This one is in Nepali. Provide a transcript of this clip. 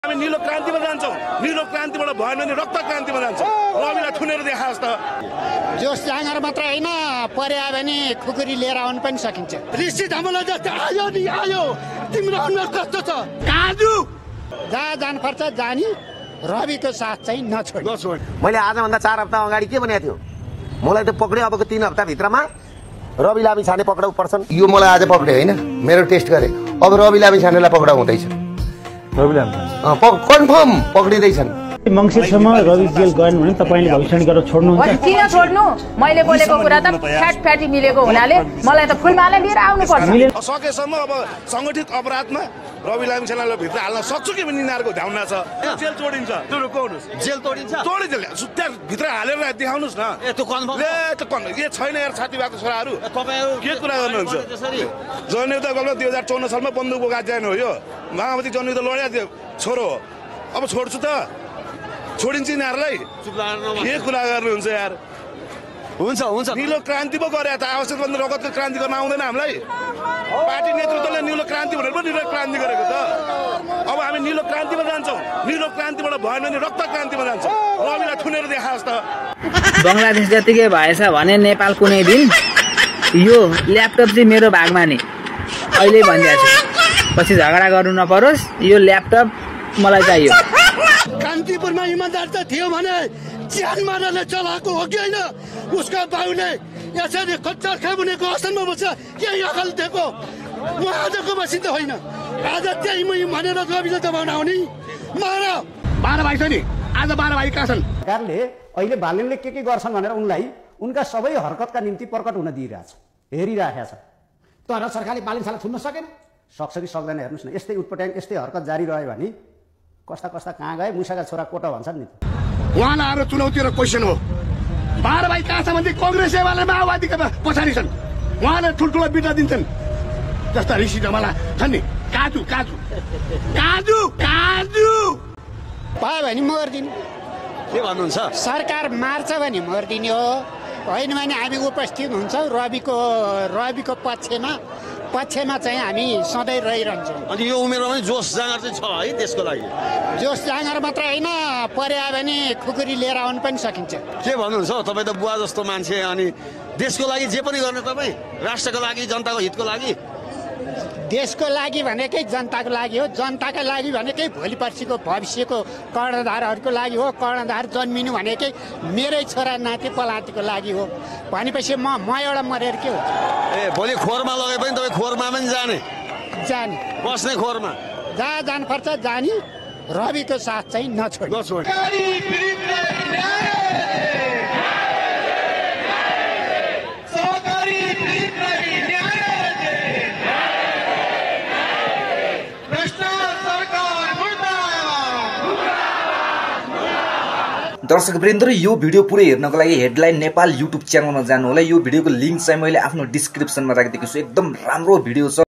हामी नीलो क्रान्तिमा जान्छौं। नीलो क्रान्तिबाट भएन भने रक्त क्रान्तिमा जान्छौं। रविलाई थुनेर देखाओस् त। जोस जाँगर मात्र हैन, परे आयो भने खुकुरी लिएर आउन पनि सकिन्छ। ऋषि धमला जस्तो आयो नि आयो, तिम्रो अनुहार कस्तो छ काजु? जहाँ जानुपर्छ जानी, रविको साथ चाहिँ नछोड। मैले आजभन्दा 4 हप्ता अगाडि के भनेको थियो, मलाई त पक्रियो अबको 3 हप्ता भित्रमा रवि लामी छाने पक्राउ पर्छन्। यो मलाई आज पक्रियो हैन, मेरो टेस्ट गरे। अब रवि लामी छानेलाई पक्राउ हुँदैछ। रवि लामी कन्फर्म पक्रिँदैछन्। मंसिरसम्म रवि जेल गएन भने तपाईले भविष्यवाणी गरेर छोड्नुहुन्छ? किन छोड्नु? मैले बोलेको कुरा त फ्याटी मिलेको हुनाले मलाई त फुलमाला लिएर आउनु पर्छ। सकेसम्म अब संगठित अपराधमा रवि लामी छानेलाई भित्र हाल्न सक्छु कि यिनीहरुको ध्याउना छ। जेल तोडिन्छ, त्यो रोक्नुस्। जेल तोडिन्छ, तोडिन्छ, सुत्या भित्र हालेर देखाउनुस् न। ए त्यो कन्फर्म ले त्यो कन्फर्म के छैन यार साथीभाइको छोराहरु। तपाईहरु के कुरा गर्नुहुन्छ? जनयुद्ध गल्प 2054 सालमा बन्दुक बोका जान हो यो। माओवादी जनयुद्ध लड्या छोरो हो। अब छोड्छु त, छोडिन्छ यिनीहरुलाई। के कुरा गर्नुहुन्छ यार? हुन्छ हुन्छ, नीलो क्रान्ति पो गरे त। आवश्यक भन्दा रगतको क्रान्ति गर्न आउँदैन हामीलाई। पार्टी नेतृत्वले नीलो क्रान्ति भनेर पो नीलो क्रान्ति गरेको त। अब हामी नीलो क्रान्तिमा जान्छौं। नीलो क्रान्तिबाट भएन भने रक्त क्रान्तिमा जान्छौं। रविलाई थुनेर देखाओस् त। बंगलादेश जतिकै भएछ भने नेपाल कुनै दिन यो ल्यापटप चाहिँ मेरो भागमा नि अहिले भनिदिएको छु। पछि झगडा गर्नु नपरोस्, यो ल्यापटप मलाई चाहियो। कान्तिपुरमा इमानदार त थियो भने ज्यान मारेर चलाएको हो कि होइन? उसका बाउले यसरी खच्चर खाबुनेको असनमा बस्छ के अकल दिएको? म आजको बासिन्दा होइन, आज त्यही म भनेर रविले दबाउन आउने। मार 12 भाइ छ नि, आज 12 भाइ कहाँ छन्? सरकारले अहिले बालनले के गर्छन् भनेर उनलाई उनका सबै हरकतका निम्ति प्रकट हुन दिइरहेछ, हेरिरहेको छ। तर सरकारले बालनलाई छुन्न सकेन, सक्छ कि सक्दैन हेर्नुस् न। यस्तै उटपटाङ यस्तै हरकत जारी रह्यो भने कस्ता कस्ता कहाँ गए मुसाका छोरा कोटा भन्छन् नि। उहाँलाई हाम्रो चुनौती र क्वेसन हो। 12 भाइ कहाँ छ भने कांग्रेस एवाले माओवादीका पछाडि छन्। उहाँले ठुल्ठुलो बिटा दिन्छन्। जस्ता ऋषि धमला छन् नि, काजु काजु काजु काजु पायो भने मर्दिनु। के भन्नुहुन्छ? सरकार मार्छ भने मर्दिने हो, होइन भने हामी उपस्थित हुन्छौँ रविको पक्षमा चाहिँ हामी सधैँ रहिरहन्छौँ। अनि यो उमेरमा पनि जोस जाँगर चाहिँ छ है देशको लागि? जोस जाँगर मात्र हैन, परे आयो भने खुकुरी लिएर आउन पनि सकिन्छ। के भन्नुहुन्छ? तपाईँ त बुवा जस्तो मान्छे, अनि देशको लागि जे पनि गर्ने तपाईँ, राष्ट्रको लागि, जनताको हितको लागि। देशको लागि भनेकै जनताको लागि हो, जनताका लागि भनेकै भोलि पर्सिको भविष्यको कर्णधारहरूको लागि हो। कर्णधार जन्मिनु भनेकै मेरै छोरा नाति पलातीको लागि हो भनेपछि म एउटा मरेर के हुन्छ? ए भोलि खोरमा लगे पनि तपाईँ खोरमा पनि जाने बस्ने, खोरमा जहाँ जानुपर्छ जानी, रविको साथ चाहिँ नछोड। दर्शकवृन्द, यो भिडियो पुरै हेर्नको लागि हेडलाइन नेपाल युट्युब च्यानलमा जानु होला। यो भिडियोको लिंक चाहिँ मैले आफ्नो डिस्क्रिप्सनमा राखिदिएको छु। एकदम राम्रो भिडियो छ।